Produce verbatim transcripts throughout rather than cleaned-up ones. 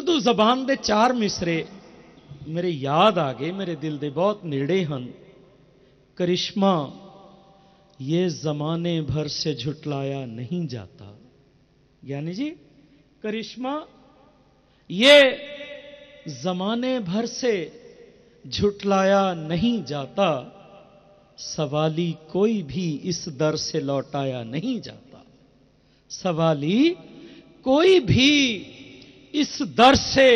उर्दू जबान दे चार मिसरे मेरे याद आ गए, मेरे दिल दे बहुत नेड़े हन। करिश्मा ये जमाने भर से झुटलाया नहीं जाता। यानी जी करिश्मा ये जमाने भर से झुटलाया नहीं जाता, सवाली कोई भी इस दर से लौटाया नहीं जाता। सवाली कोई भी इस दर से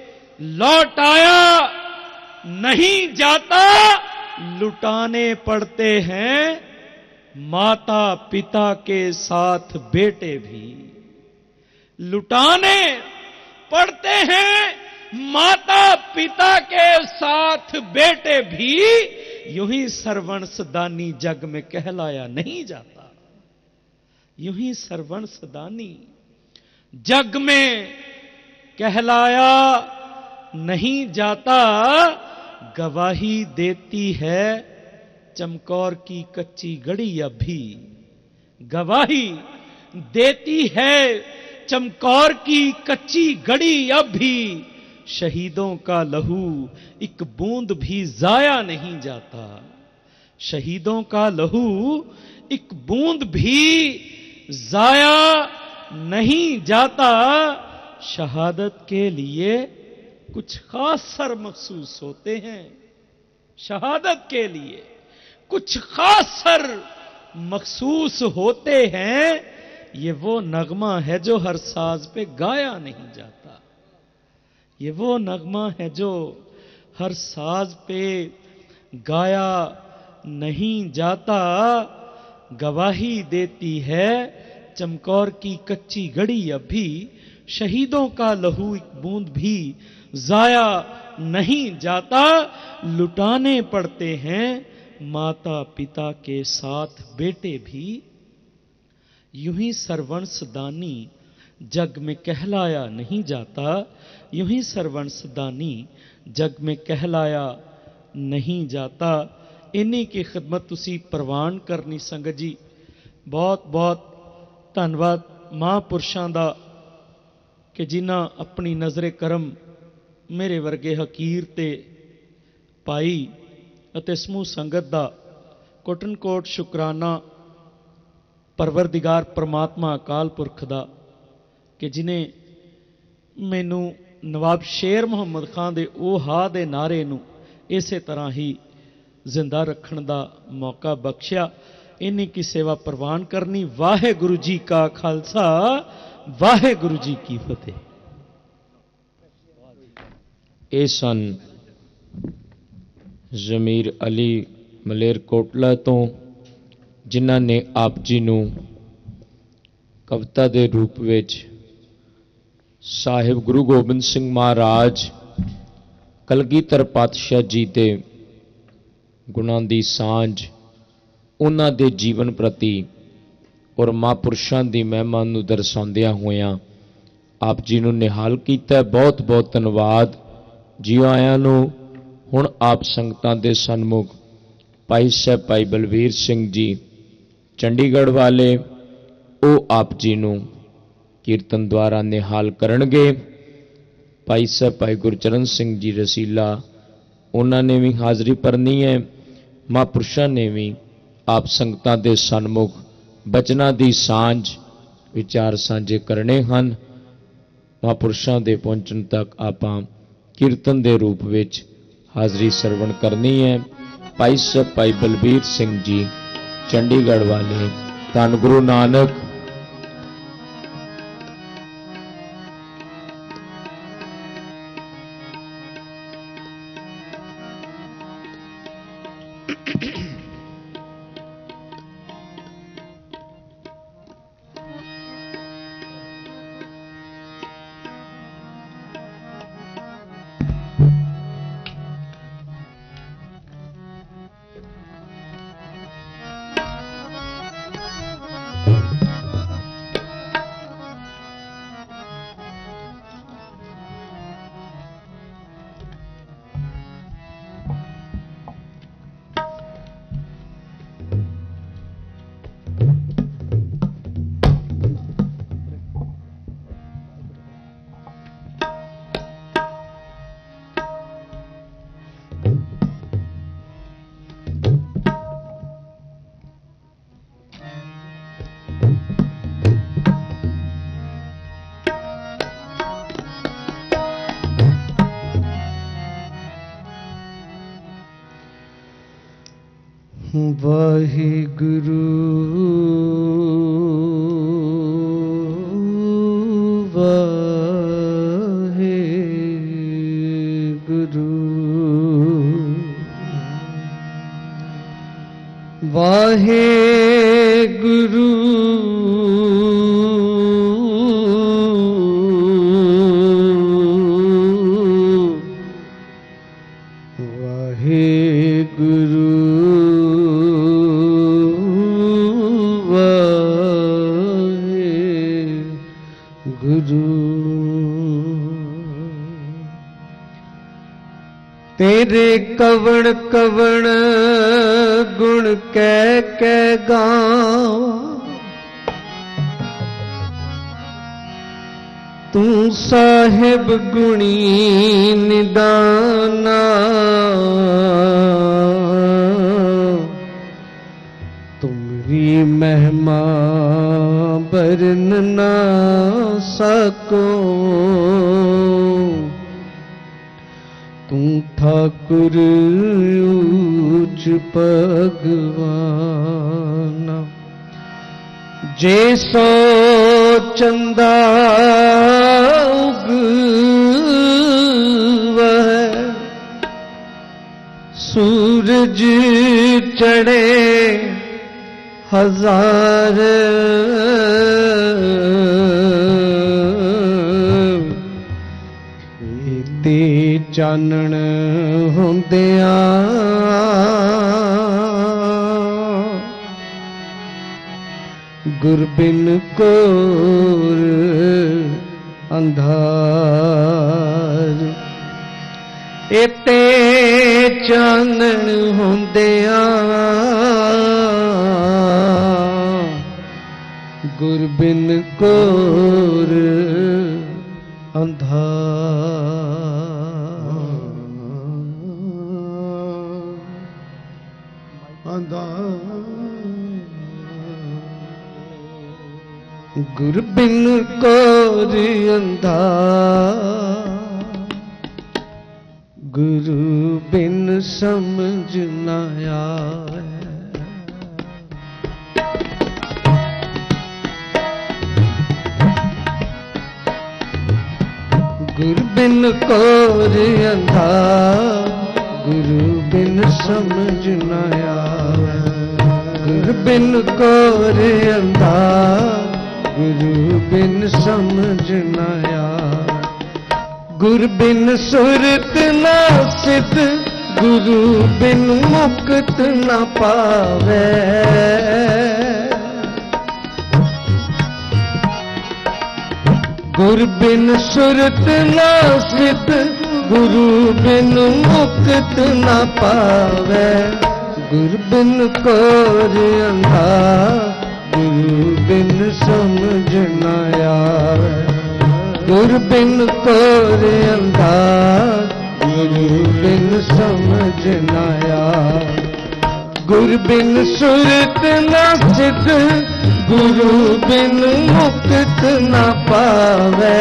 लौटाया नहीं जाता। लुटाने पड़ते हैं माता पिता के साथ बेटे भी। लुटाने पड़ते हैं माता पिता के साथ बेटे भी। यूं ही सर्वंसदानी जग में कहलाया नहीं जाता। यूं ही सर्वंसदानी जग में कहलाया नहीं जाता। गवाही देती है चमकौर की कच्ची गढ़ी अब भी। गवाही देती है चमकौर की कच्ची गढ़ी अब भी। शहीदों का लहू एक बूंद भी जाया नहीं जाता। शहीदों का लहू एक बूंद भी जाया नहीं जाता। शहादत के लिए कुछ खास सर महसूस होते हैं। शहादत के लिए कुछ खास सर महसूस होते हैं। ये वो नगमा है जो हर साज पे गाया नहीं जाता। ये वो नगमा है जो हर साज पे गाया नहीं जाता। गवाही देती है चमकौर की कच्ची गढ़ी अब भी। शहीदों का लहू एक बूंद भी जाया नहीं जाता। लुटाने पड़ते हैं माता पिता के साथ बेटे भी। यूं ही सर्वंसदानी जग में कहलाया नहीं जाता। यूं ही सर्वंसदानी जग में कहलाया नहीं जाता। इन्हीं की खिदमत तुसी प्रवान करनी संगत जी। बहुत बहुत धन्यवाद महापुरुषों का कि जिन्हां अपनी नजरे करम मेरे वर्गे हकीर ते पाई अते समूह संगत दा कोटनकोट शुकराना परवरदिगार परमात्मा अकाल पुरख दा कि जिन्हें मैनू नवाब शेर मुहम्मद खान दे ओ हा दे नारे नू इसे तरह ही जिंदा रखने का मौका बख्शिया। इन्हीं की सेवा प्रवान करनी। वाहे गुरु जी का खालसा, वाहे गुरु जी की फतेह। ये सन जमीर अली मलेरकोटला तो जिन्हां ने आप जी नू कविता के रूप में साहिब गुरु गोबिंद सिंह महाराज कलगीधर पातशाह जी के गुणां दी सांझ, उन्हां दे जीवन प्रति और महापुरुषों की महिमा नूं दर्शाउंदियां होइयां आप जी नूं निहाल कीता। बहुत बहुत धन्यवाद जी आयां नूं। हुण आप संगतां दे सन्मुख भाई साहब भाई बलवीर सिंह जी चंडीगढ़ वाले वो आप जी नूं कीर्तन द्वारा निहाल करनगे। भाई साहब भाई गुरचरण सिंह जी रसीला उन्होंने भी हाज़री भरनी है। महापुरुषों ने भी आप संगतां दे सन्मुख बचनां दी सांझ विचार साझे करने हैं। महापुरुषों के पहुंचण तक आपां कीर्तन के रूप में हाज़री सरवण करनी है। भाई साहब भाई बलबीर सिंह जी चंडीगढ़ वाले धन गुरु नानक। वाहिगुरु वाहिगुरु वाहिगुरु वाहिगुरु वाहिगुरु तेरे कवण कवण गुण कह के गावा तू साहिब गुणी निदाना तुमरी महिमा बरन ना सको तू ठाकुर ऊच भगवान जे सो चंदा उगवै सूरज चढ़े हजार ते चानण होंदिया गुरबिन कोर अंधार एते चानण होंदिया गुरबिन कोर अंधार अंधार गुरबिन कोर अंधार गुरु बिन समझ न आए गुरु बिन कोर अंधार गुरु बिन समझ न आवे गुरु बिन कोर अंधार गुरु बिन समझ न आवे गुरु बिन सुरत न सिद्ध गुरु बिन मुक्त न पावे गुरु बिन सुरत न सिद्ध गुरु बिन मुक्त न पावे गुरु बिन कोर अंधार गुरु बिन समझ न आवे गुरु बिन कोर अंधार गुरु बिन समझ न आवे गुरु बिन सुरत न सिद्ध गुरु बिन मुक्त न पावे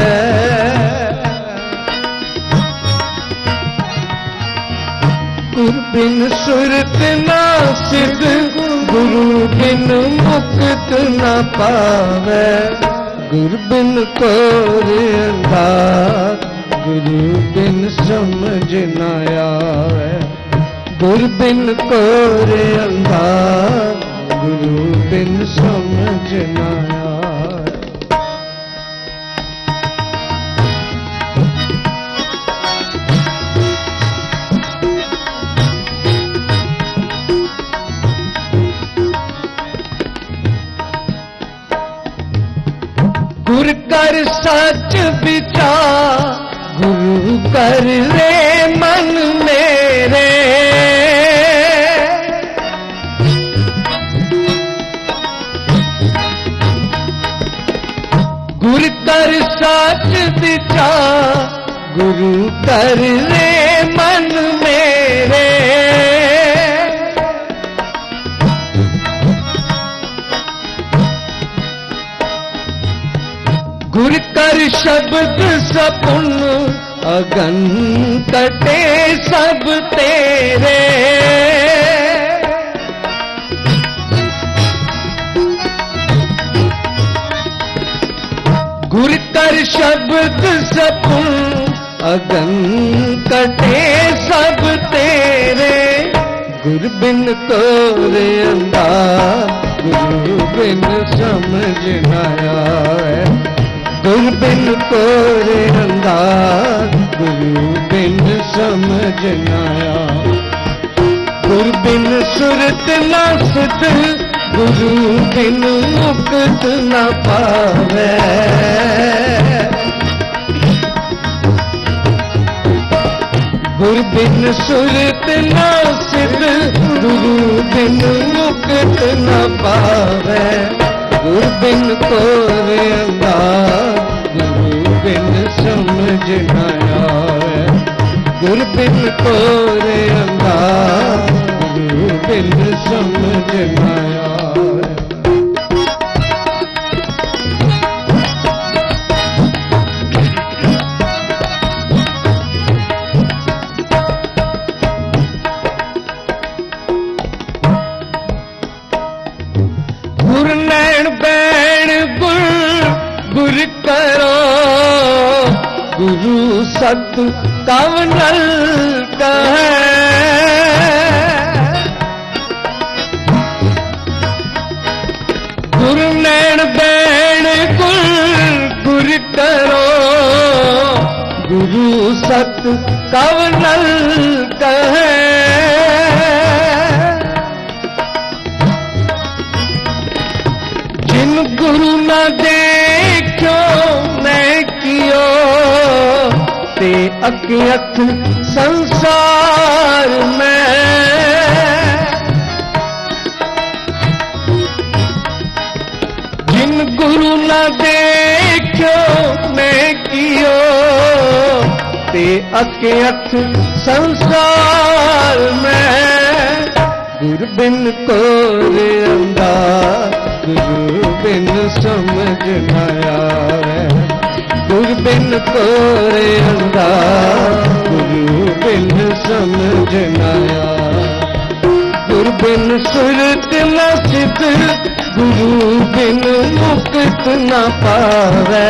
गुरु बिन सुरत न सिद्ध गुरु बिन मुक्त न पावे गुरु बिन कोर अंधार गुरु बिन समझ न आवे गुरु बिन कोर अंधार गुरु बिन समझ न आए गुरु कर सच विचार गुरु कर रे मन मेरे गुरु कर सच विचार गुरु कर रे मन मेरे गुरु कर शब्द सपुन अगन कटे सब तेरे गुर कर शब्द सपुन अगन कटे सब तेरे, गुर बिन कोरे अंदाज गुरु बिन समझ न आए, गुर बिन कोरे अंदाज गुरु बिन समझ न आए, गुर बिन सुरत न सिद्ध गुरु बिन मुक्त न पावे, गुर बिन सुरत न सिद्ध गुरु बिन मुक्त न पावे, गुर बिन कोरे अंदाज गुरु बिन समझ न आवे, गुर बिन कोरे अंदाज गुरु बिन समझ न आवे। गुर नैन बैण गुर गुर करो, गुरु सत कवनल कहे, गुर नैन बैण गुर गुर करो, गुरु सत कवनल कहे, जिन गुरु न देखो मैं कियो ते अज्ञात संसार में, जिन गुरु न देखो मैं कियो ते अज्ञात संसार में, गुर बिन कोरे अंदाज गुरु बिन समझ न आवे, गुर बिन कोरे अंदाज गुरु बिन समझ न आवे, गुर बिन सुरत न सिद्ध गुरु बिन मुक्त न पावे,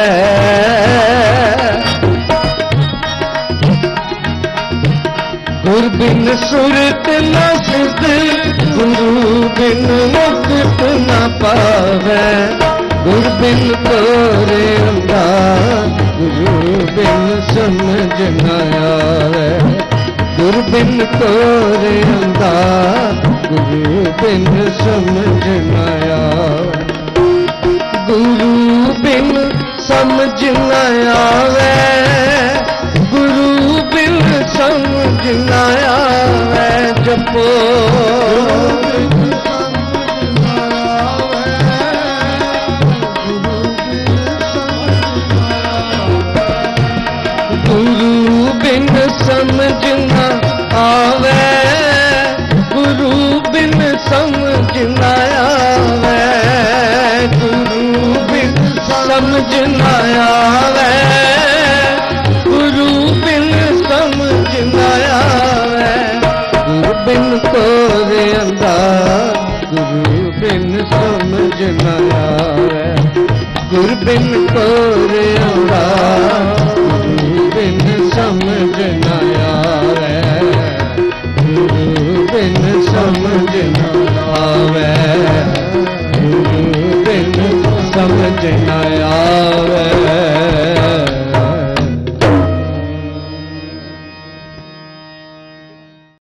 गुर बिन सुरत न सिद्ध गुरु बिन मुक्त न पावे, गुर बिन कोरे अंदाज गुरु बिन समझ न आवे, गुर बिन कोरे अंदाज गुरु बिन समझ न आवे, गुरु बिन समझ न आवे, गुरु बिन समझ न आवे, जपो गुरु बिन समझ न आवे, गुरु बिन समझ न आवे, गुरु बिन समझ न आवे, गुरु बिन समझ न आवे, गुरु बिन कोरे अंदाज गुरु बिन समझ न आवे, गुरु बिन कोरे अंदाज